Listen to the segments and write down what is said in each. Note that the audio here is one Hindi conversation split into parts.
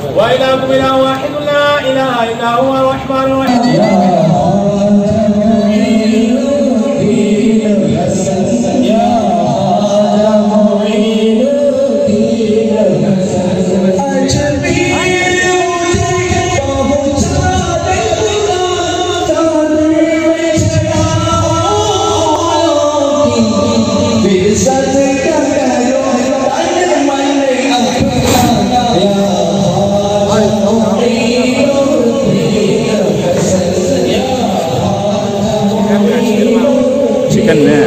व इलाहुकुम इलाहुन वाहिदुन ला इलाहा इल्ला हुवल रहमानुर रहीम। चिकन में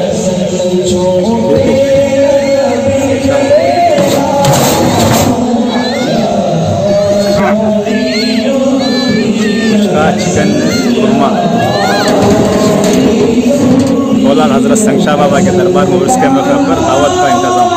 चिकन कुरमा मौलाना हजरत संगशाह बाबा के दरबार में उसके मौके पर दावत का इंतजाम।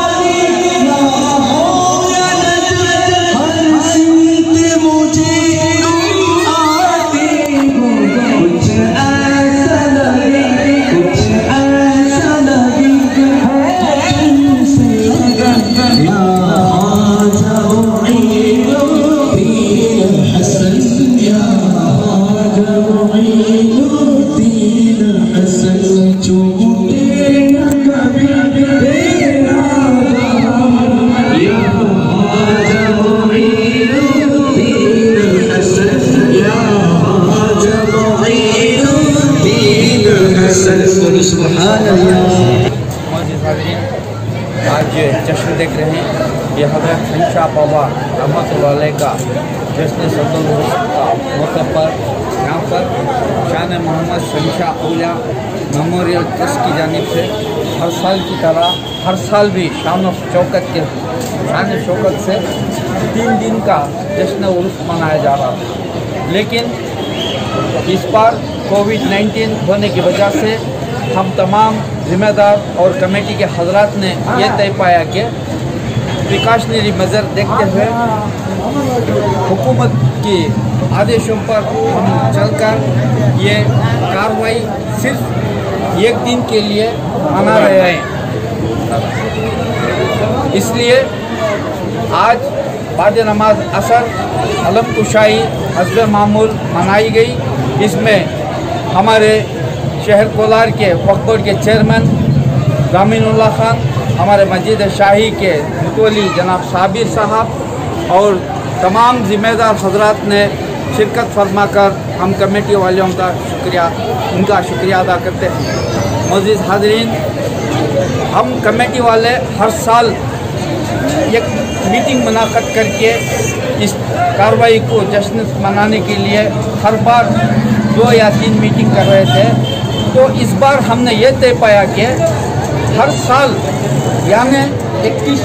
आज जश्न देख रहे हैं, ये हज़रत संगशाह बाबा रहमतुल्लाह अलैह का जश्न सदुल उर्स का मौके पर यहाँ पर शान मोहम्मद संगशाह औलिया मेमोरियल ट्रस्ट की जानिब से हर साल की तरह हर साल भी शान शौकत से 3 दिन का जश्न उर्स मनाया जा रहा था। लेकिन इस बार कोविड-19 होने की वजह से हम तमाम जिम्मेदार और कमेटी के हजरात ने यह तय पाया कि प्रिकॉशनरी मेजर देखते हुए हुकूमत के आदेशों पर हम चलकर ये कार्रवाई सिर्फ 1 दिन के लिए मना रहे हैं। इसलिए आज बाद नमाज असर अलम कुशाई हस्ब मामूल मनाई गई। इसमें हमारे शहर कोलार के वक्फ बोर्ड के चेयरमैन रामीनुल्लाह खान, हमारे मस्जिद शाही के मुतवली जनाब साबिर साहब और तमाम जिम्मेदार हजरात ने शिरकत फरमाकर हम कमेटी वालों का उनका शुक्रिया अदा करते हैं। मोअज़्ज़िज़ हाज़रीन, हम कमेटी वाले हर साल एक मीटिंग मुनाक़द करके इस कार्रवाई को जश्न मनाने के लिए हर बार 2 या 3 मीटिंग कर रहे थे। तो इस बार हमने ये तय पाया कि हर साल यानी 21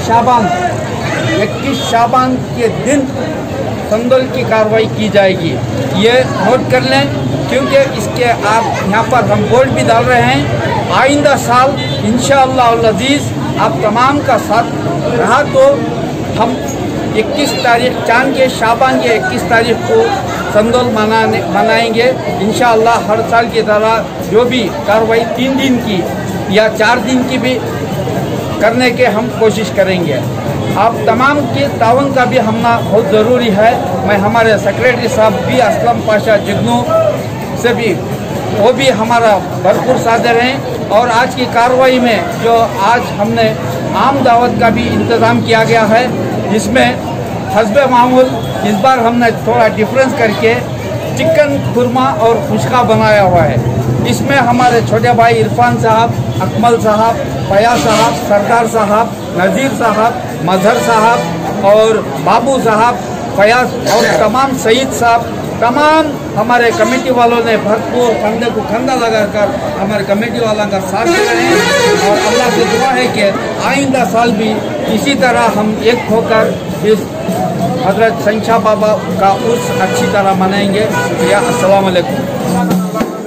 शाबान के दिन संदल की कार्रवाई की जाएगी। ये नोट कर लें, क्योंकि इसके आप यहाँ पर हम बोर्ड भी डाल रहे हैं। आइंदा साल इंशाअल्लाह अज़ीज़ आप तमाम का साथ रहा तो हम 21 तारीख चांद के शाबान के 21 तारीख को संदल मनाएंगे इंशाअल्लाह। हर साल की तरह जो भी कार्रवाई 3 दिन की या 4 दिन की भी करने के हम कोशिश करेंगे। आप तमाम के तावन का भी हमना बहुत ज़रूरी है। मैं हमारे सेक्रेटरी साहब भी असलम पाशा जिग्नू से भी वो भी हमारा भरपूर सादर हैं। और आज की कार्रवाई में जो आज हमने आम दावत का भी इंतज़ाम किया गया है, जिसमें हस्बे मामूल इस बार हमने थोड़ा डिफरेंस करके चिकन खुरमा और खुशका बनाया हुआ है। इसमें हमारे छोटे भाई इरफान साहब, अकमल साहब, फयाज साहब, सरदार साहब, नज़ीर साहब, मजहर साहब और बाबू साहब, फयाज और तमाम सईद साहब, तमाम हमारे कमेटी वालों ने भरपूर कंधे को कंधा लगाकर हमारे कमेटी वालों का साथ दे रहे हैं। और अल्लाह से दुआ है कि आइंदा साल भी इसी तरह हम एक होकर इस हजरत संगशाह बाबा का उर्स अच्छी तरह मनाएंगे। अस्सलाम वालेकुम।